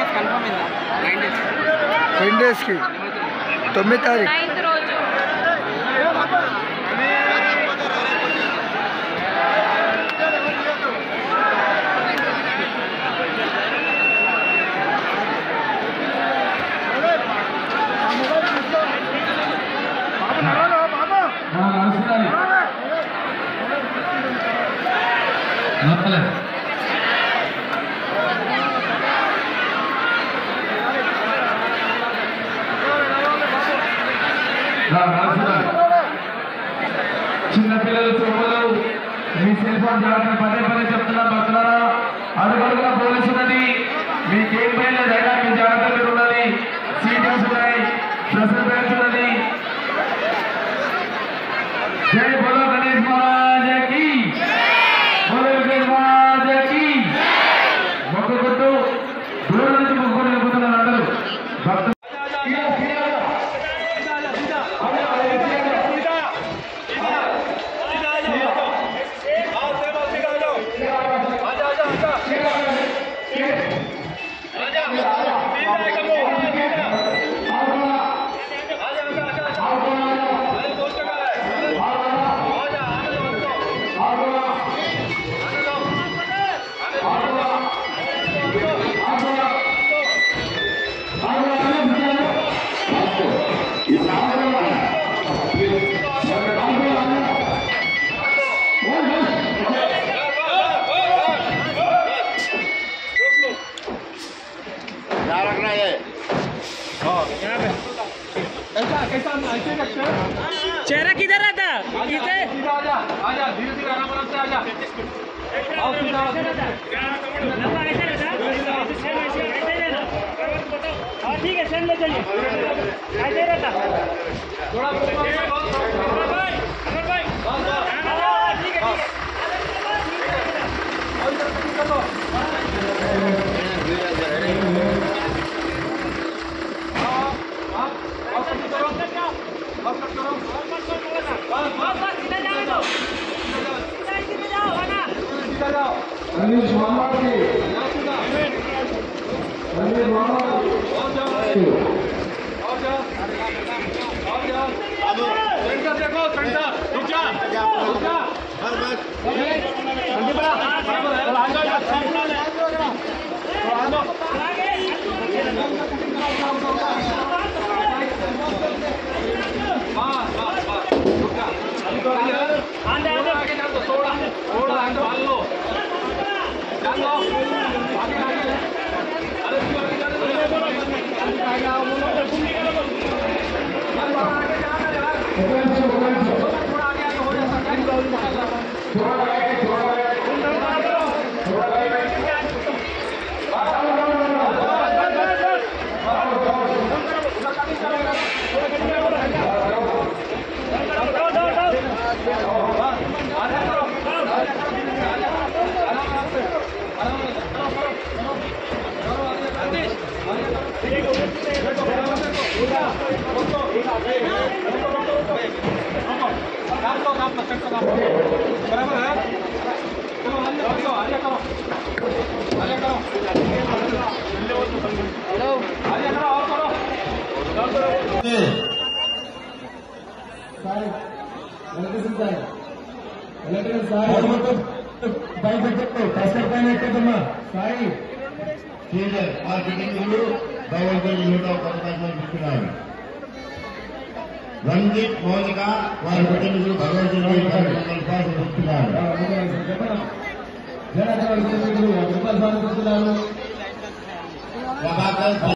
10 days की 9 तारीख చిన్నపిల్లలు సోమలు మీ సెల్ ఫోన్ జాగ్రత్త పదే పదే చెప్తున్నా భక్తులారా అడుగడుగున పోలీసు ఉన్నది మీకేం పైన లేదా మీ జాగ్రత్త మీరు ఉండాలి సీటింగ్స్ ఉన్నాయి స్పెషల్ బెంచ్ ఉన్నది జై బోలో గణేష్ మహారాజకి బోలో గణేష్ మహారాజకి మొక్కుకుంటూ దూరం నుంచి మొక్కుకొని వెళ్ళిపోతున్నారు అందరూ భక్తులు चेहरा किधर रहता इधर आजा धीरे धीरे आराम से आजा आओ सीधा लंबा ऐसे रहता हाँ ठीक है सेंड ले चलिए ऐसे रहता थोड़ा ठीक है गणेश महाराज की गणेश महाराज सेंटर देखो सेंटर रुक जा बराबर है चलो आजा करो आजा करो और करो రంజిత్ మౌలిక వారి ప్రతినిధులు భగవద్గీత